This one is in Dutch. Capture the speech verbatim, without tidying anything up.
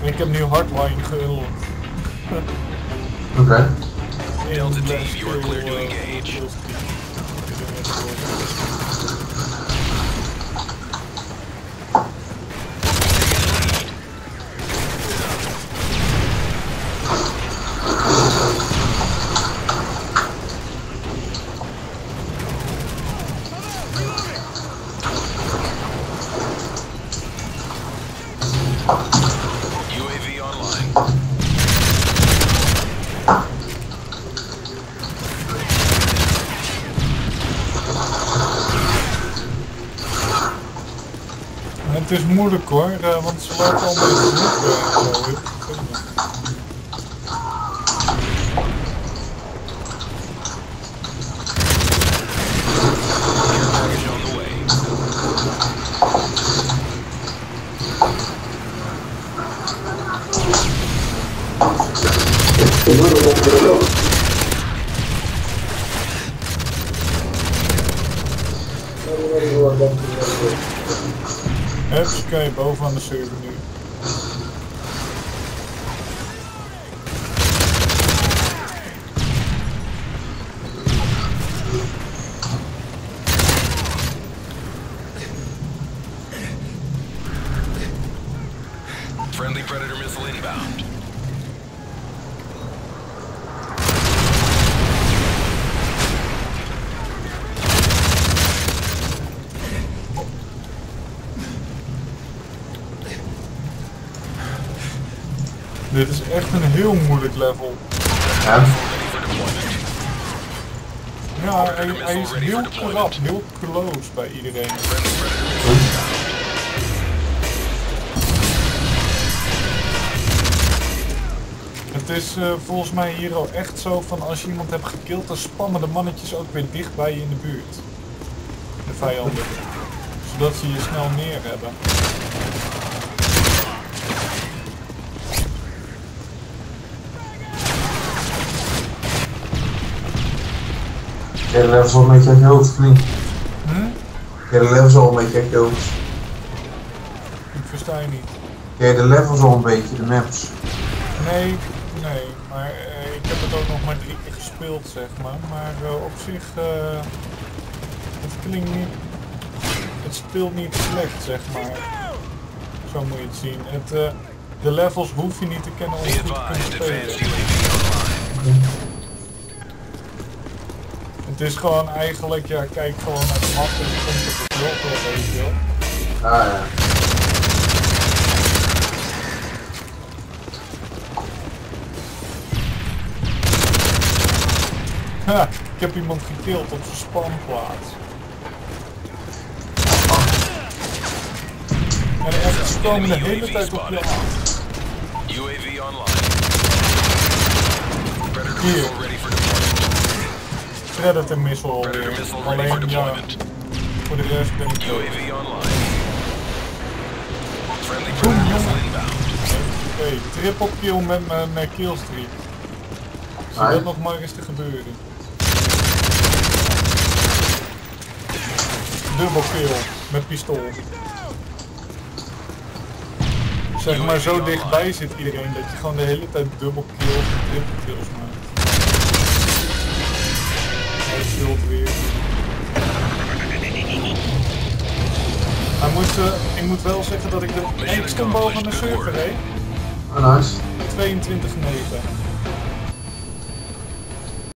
Ik heb nu Hardline geulld. Oké. Okay. Delta team, you are clear to engage. U A V online. Het is moeilijk hoor, uh, want ze lopen al met de roep Even kijken, boven aan de server nu. Friendly Predator missile inbound. Dit is echt een heel moeilijk level. Ja. Ja, hij, hij is heel krap, heel close bij iedereen. Het is uh, volgens mij hier al echt zo van als je iemand hebt gekild, dan spammen de mannetjes ook weer dicht bij je in de buurt. De vijanden. Zodat ze je snel neer hebben. Ken je de levels al een beetje uit je hoofd of niet? Hm? Ken je de levels al een beetje uit je hoofd? Ik versta je niet. Ken je de levels al een beetje, de maps? Nee, nee, maar uh, ik heb het ook nog maar drie keer gespeeld zeg maar. Maar uh, op zich, uh, het klinkt niet, het speelt niet slecht zeg maar. Zo moet je het zien. Het, uh, de levels hoef je niet te kennen om goed te kunnen spelen. Het is gewoon eigenlijk, ja, kijk gewoon naar de map en je komt op het blok, weet je wel. Ah ja. Ha, ik heb iemand gekild op zijn spawnplaats. En echt, ze komen de hele tijd op je af. U A V online. Predator Hier. missile ready for deployment. Predator missile alweer. Alleen ja, voor de rest ben ik U A V online. Friendly Boom, Predator jongen. missile inbound. Oké, okay, triple kill met mijn killstreak. Zie Ah, dat nog maar eens te gebeuren. Dubbel kill met pistool. Zeg maar zo dichtbij zit iedereen dat je gewoon de hele tijd dubbel kills en triple kills maakt. Hij zult weer. Hij moet, uh, ik moet wel zeggen dat ik de ik stond boven de server heen. Oh, nice. tweeëntwintig negen.